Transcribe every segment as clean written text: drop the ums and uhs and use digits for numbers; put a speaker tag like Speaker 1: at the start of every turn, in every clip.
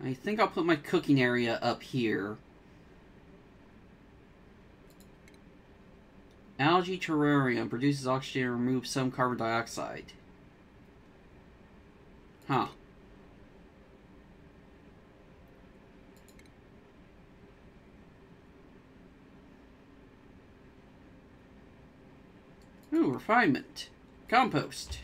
Speaker 1: I think I'll put my cooking area up here. Algae terrarium produces oxygen and removes some carbon dioxide. Huh. Ooh, refinement. Compost.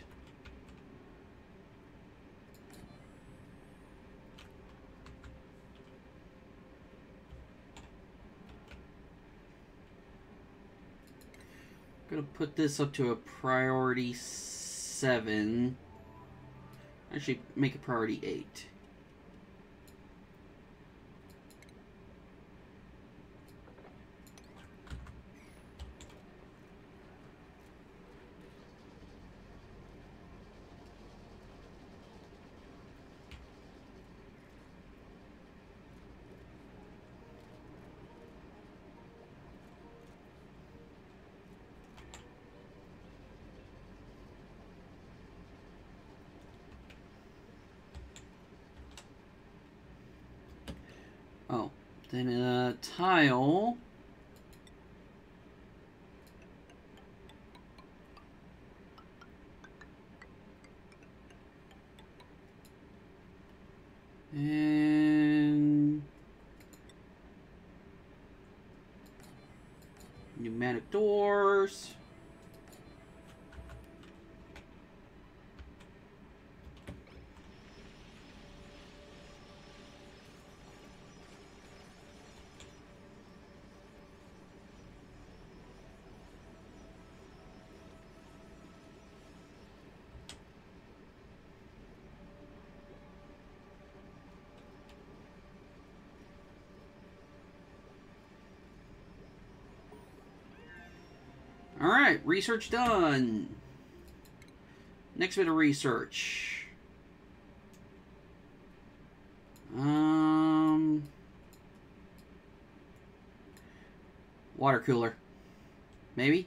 Speaker 1: I'm gonna put this up to a priority 7. Actually, make it priority 8. Oh, then a tile. And pneumatic doors. Alright, research done. Next bit of research. Water cooler. Maybe?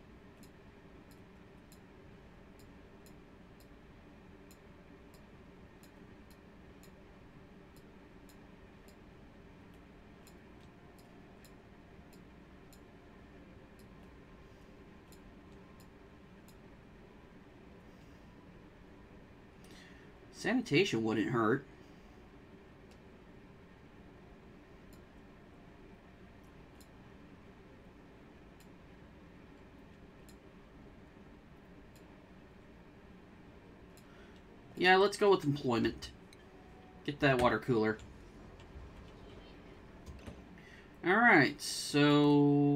Speaker 1: Sanitation wouldn't hurt. Yeah, let's go with employment. Get that water cooler. Alright, so...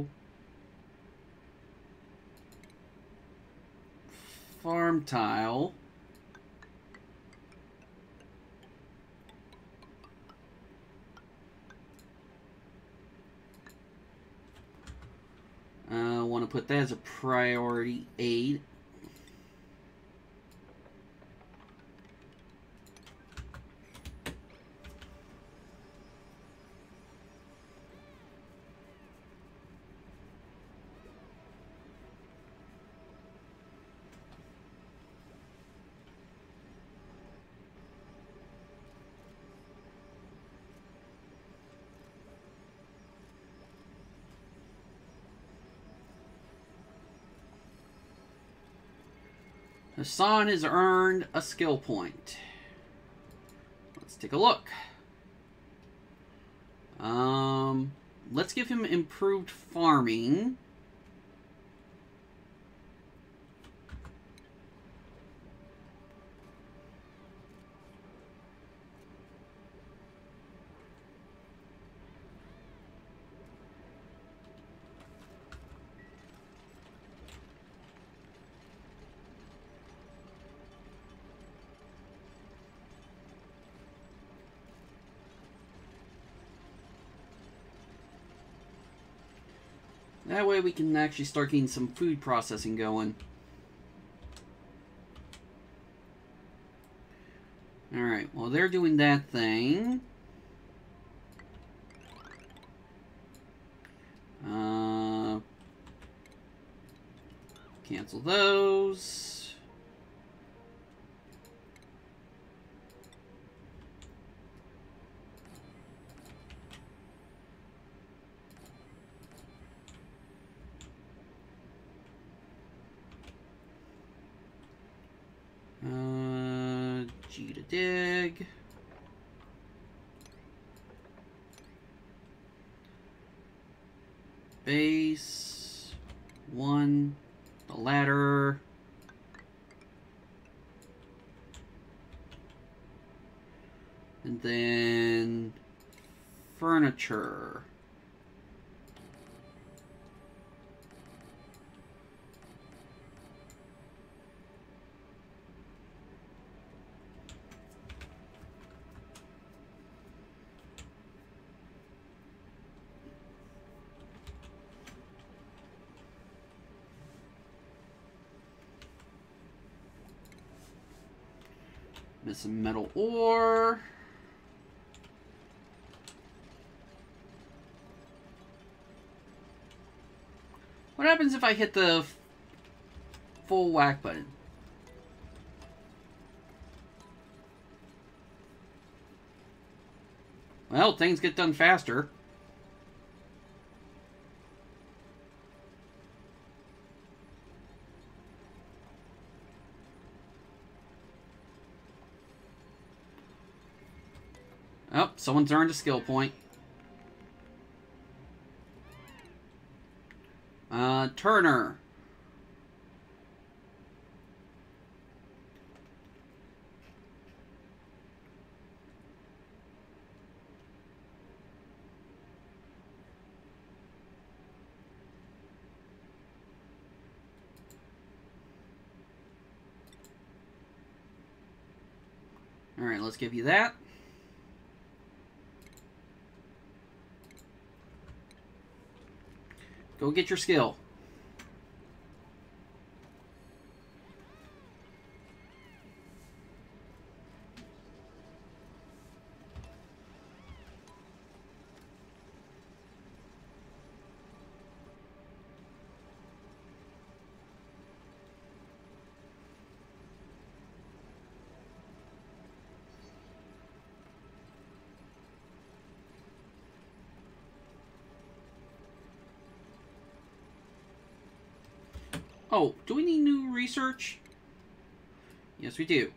Speaker 1: farm tile. I want to put that as a priority 8. Hassan has earned a skill point. Let's take a look. Let's give him improved farming. That way we can actually start getting some food processing going. Alright, well they're doing that thing. Cancel those. you to dig. Base. 1. The ladder. And then furniture. Missing metal ore. What happens if I hit the full whack button? Well, things get done faster. Oh, someone's earned a skill point. Turner. All right, let's give you that. Go get your skill. Oh, do we need new research? Yes, we do.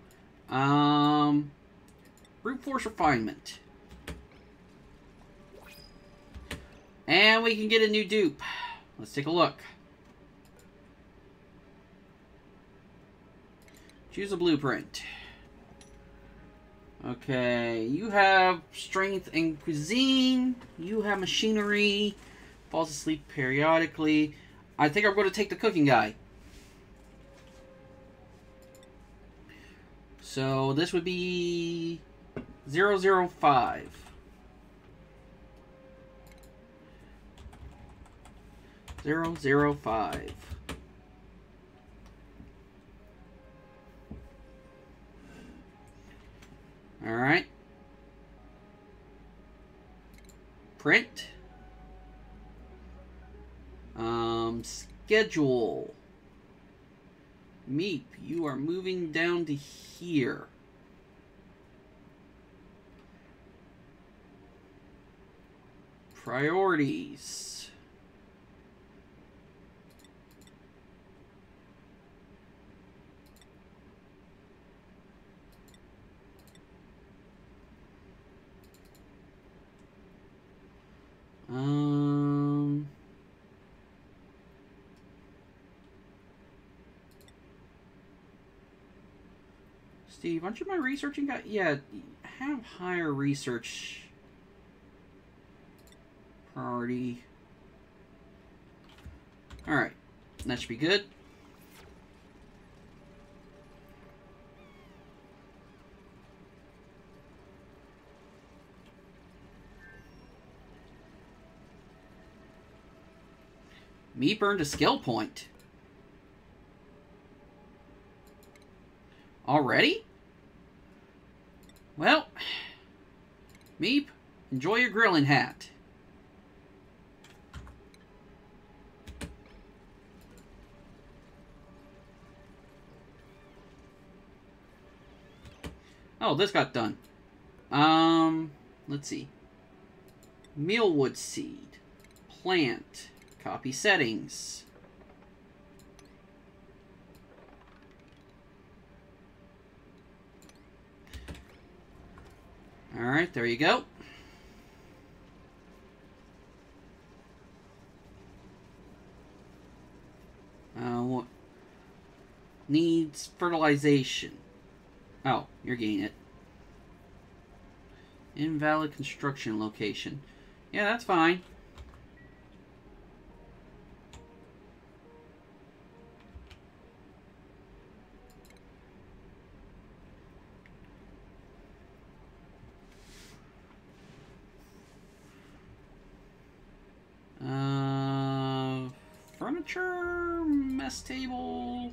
Speaker 1: Brute force refinement. And we can get a new dupe. Let's take a look. Choose a blueprint. Okay, you have strength and cuisine. You have machinery. Falls asleep periodically. I think I'm going to take the cooking guy. So this would be 005. 005. All right. Print. Schedule. Meep, you are moving down to here. Priorities. Steve, aren't you my researching guy? Yeah, have higher research priority. Alright, that should be good. Meep earned a skill point. Already? Well, Meep, enjoy your grilling hat. Oh, this got done. Let's see. Mealwood seed. Plant. Copy settings. Alright, there you go. What needs fertilization? Oh, you're getting it. Invalid construction location. Yeah, that's fine. Furniture, mess table.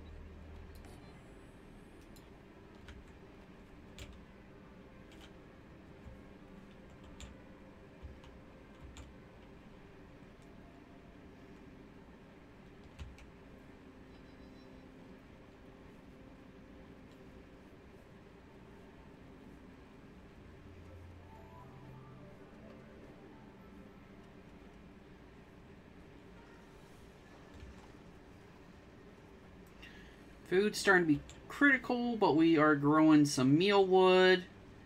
Speaker 1: Food's starting to be critical, but we are growing some mealwood.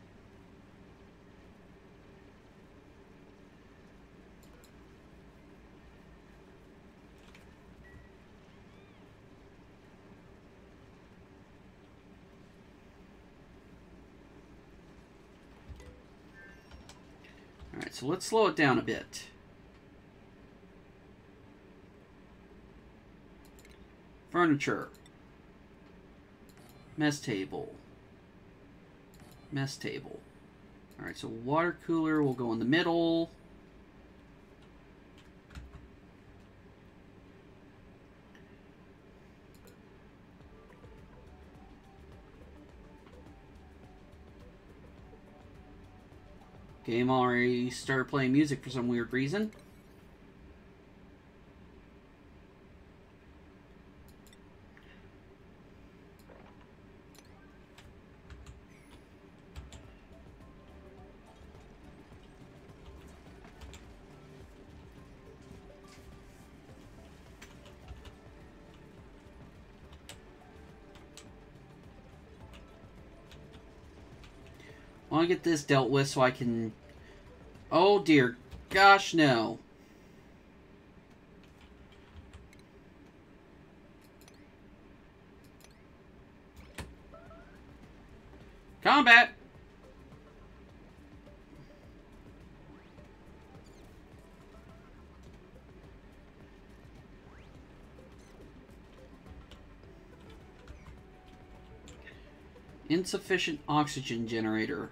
Speaker 1: Alright, so let's slow it down a bit. Furniture. Mess table. Mess table. Alright, so water cooler will go in the middle. Game already started playing music for some weird reason. I want to get this dealt with so I can... Oh dear gosh, no. Combat! Insufficient oxygen generator.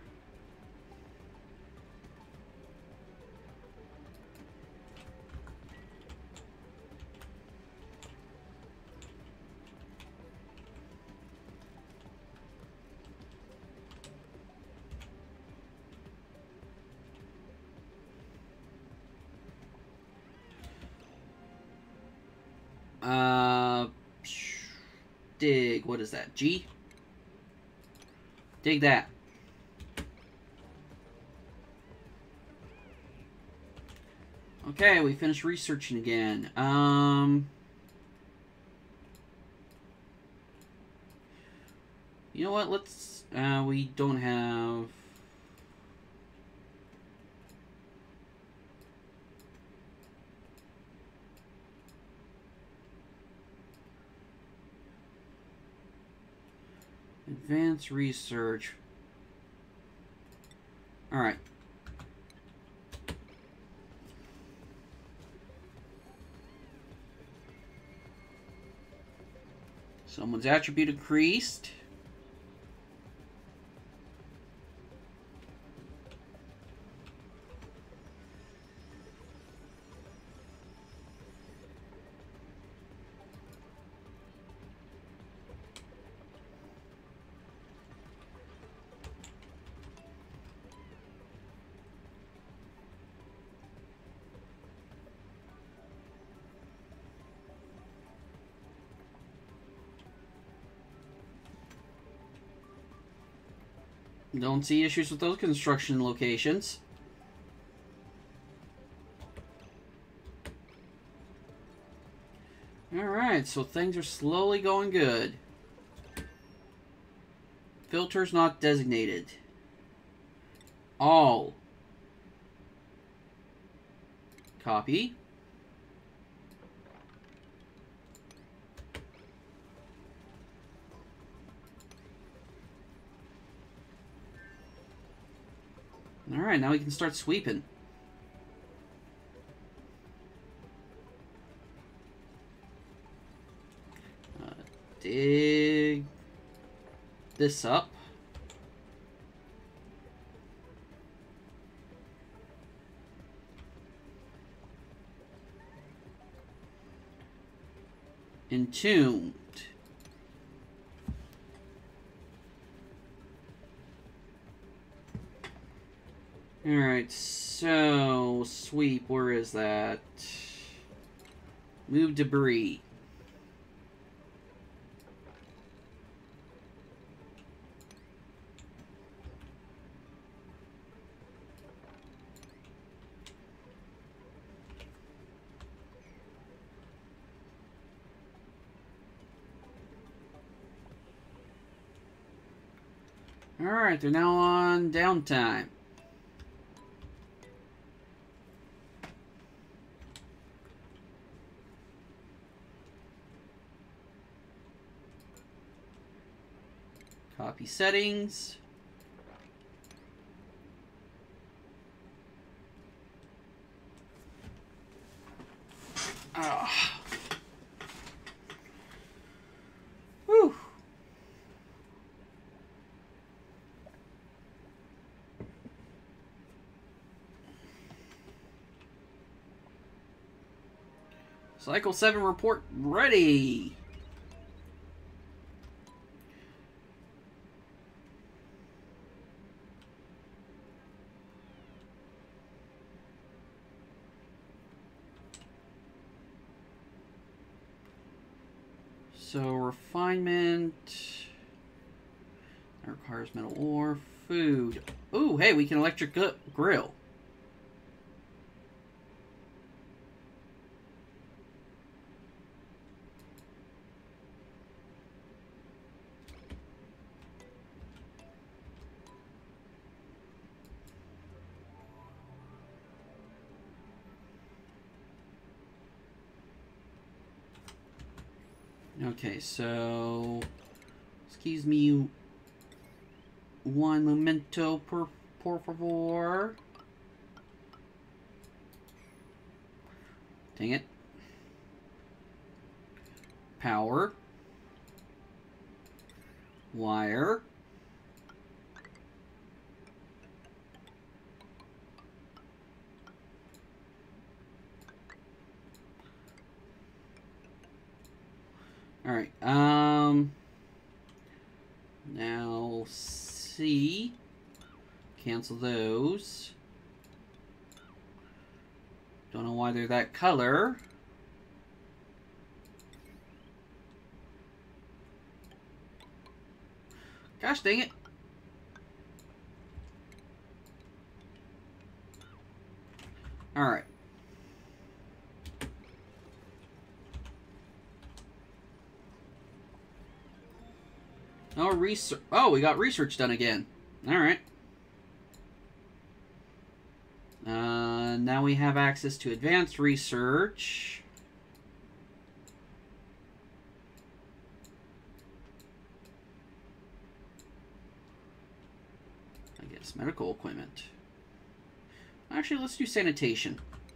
Speaker 1: Dig. What is that? G? Dig that. Okay, we finished researching again. You know what? Let's... we don't have... Advanced research. Alright. Someone's attribute increased. Don't see issues with those construction locations. Alright, so things are slowly going good. Filters not designated. all. Copy. Alright, now we can start sweeping. Dig this up. Entombed. Alright, so sweep, where is that? Move debris. Alright, they're now on downtime. Copy settings. Ah. Whew. Cycle 7 report ready. So refinement. That requires metal ore. Food. Ooh, hey, we can electric grill. Okay, so excuse me one momento, por favor. Dang it. Power. Wire. Alright, now C, cancel those. Don't know why they're that color. Gosh dang it. Alright. Oh, research. Oh, we got research done again. Alright. Now we have access to advanced research. I guess medical equipment. Actually, let's do sanitation.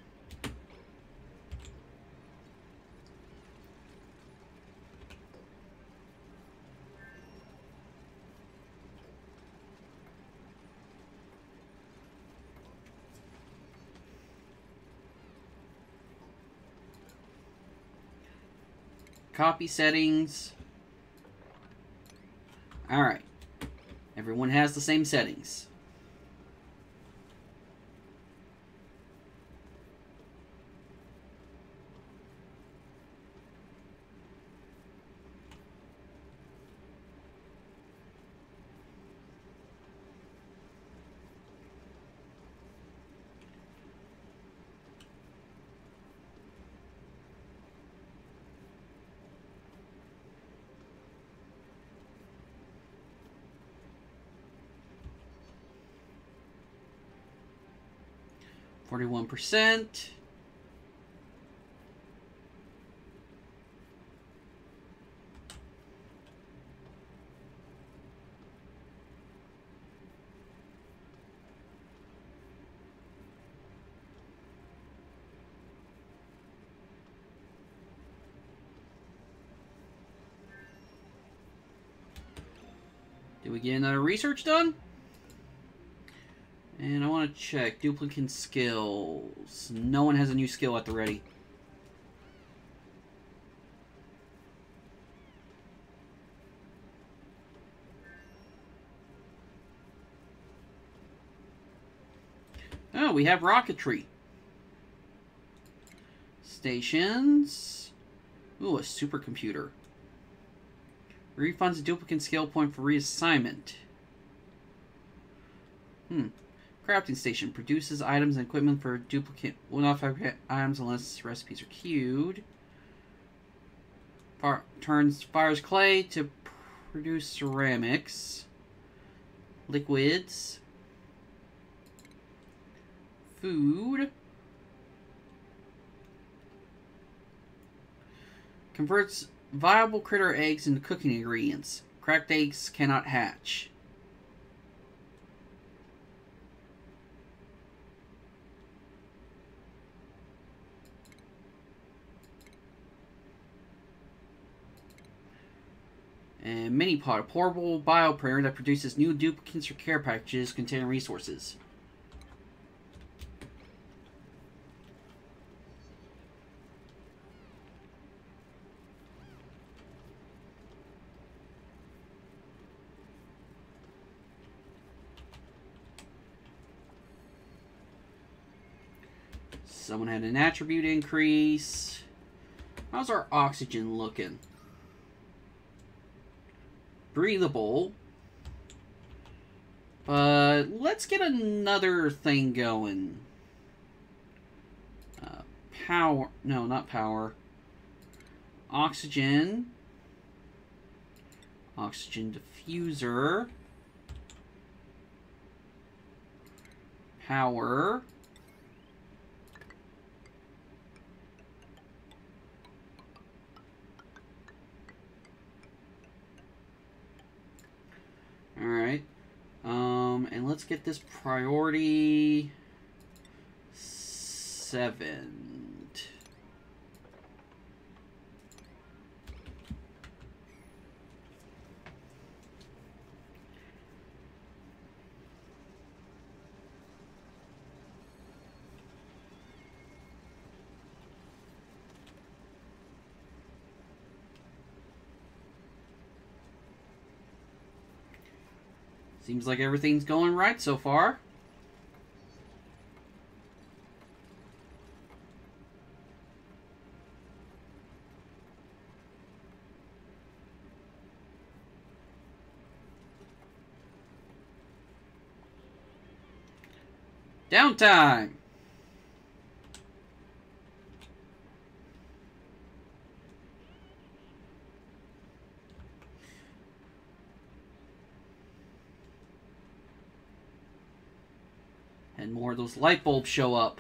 Speaker 1: Copy settings. Alright. Everyone has the same settings. 41%. Did we get another research done? And I want to check duplicate skills. No one has a new skill at the ready. Oh, we have rocketry. Stations. Ooh, a supercomputer. Refunds a duplicate skill point for reassignment. Crafting station produces items and equipment for duplicate. Will not fabricate items unless recipes are queued. Fires clay to produce ceramics. Liquids. Food. Converts viable critter eggs into cooking ingredients. Cracked eggs cannot hatch. And mini pot, a portable bioprinter that produces new duplicates or care packages containing resources. Someone had an attribute increase. How's our oxygen looking? Breathable. But let's get another thing going. Power. No, not power. Oxygen. Oxygen diffuser. Power. Alright. And let's get this priority 7. Seems like everything's going right so far. Downtime! And more of those light bulbs show up.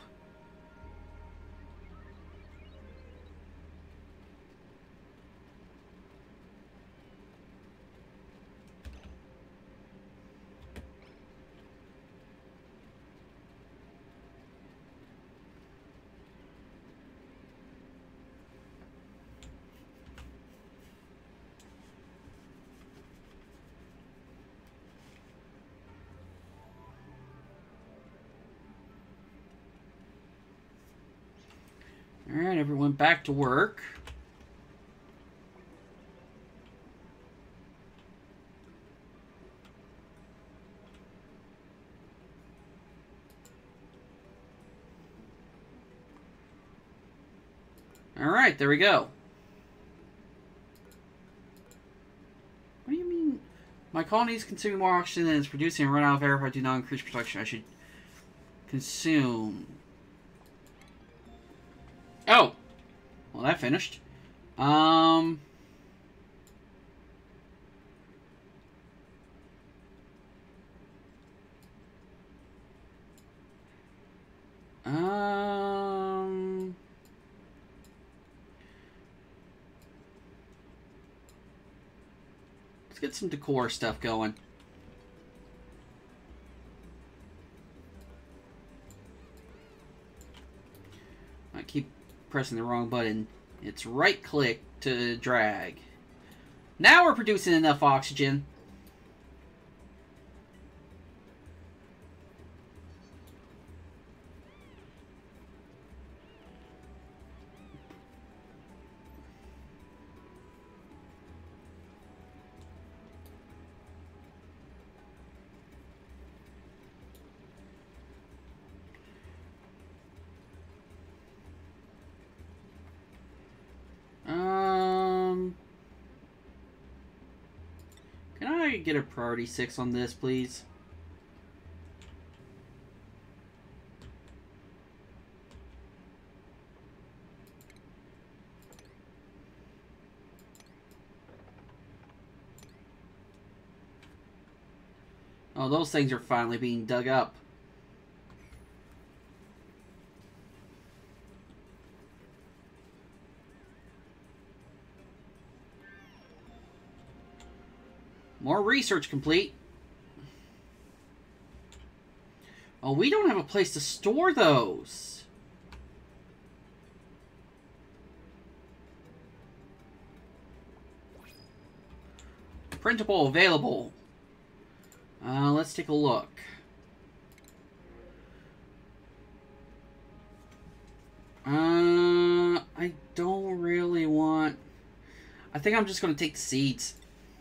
Speaker 1: Alright, everyone back to work. Alright, there we go. What do you mean? My colony is consuming more oxygen than it's producing and run out of air if I do not increase production. I should consume. Oh! Well, that finished. Let's get some decor stuff going. I keep pressing the wrong button. It's right click to drag. Now we're producing enough oxygen. Can I get a priority 6 on this, please? Oh, those things are finally being dug up. More research complete. Oh, we don't have a place to store those. Printable available. Let's take a look. I don't really want... I think I'm just going to take the seeds.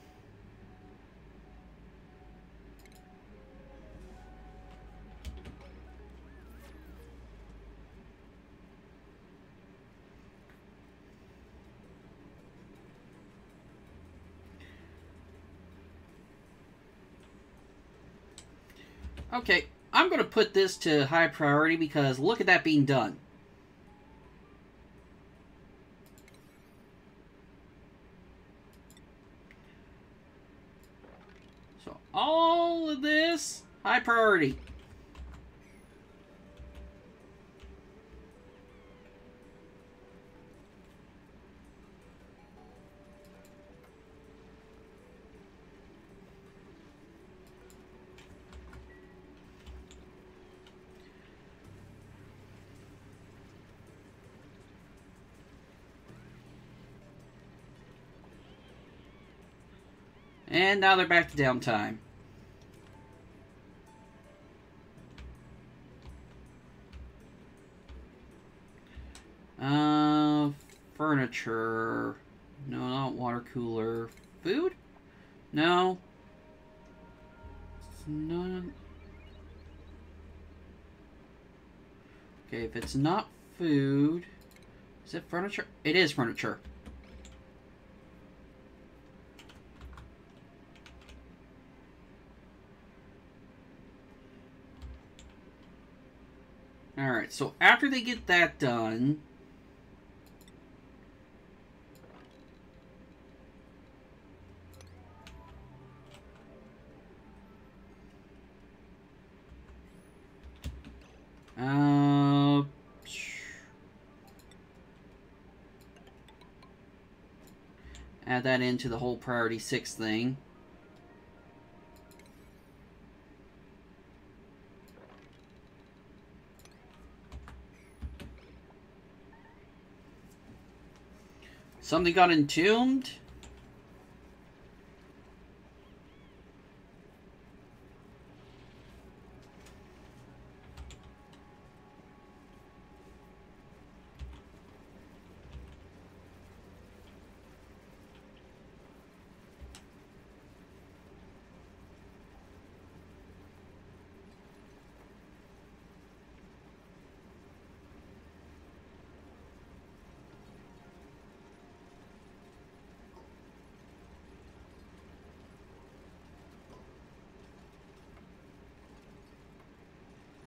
Speaker 1: Okay, I'm going to put this to high priority because look at that being done. So all of this, high priority. And now they're back to downtime. Furniture. No, not water cooler. Food? No. It's not... Okay, if it's not food... Is it furniture? It is furniture. Alright, so after they get that done... add that into the whole priority 6 thing. Something got entombed?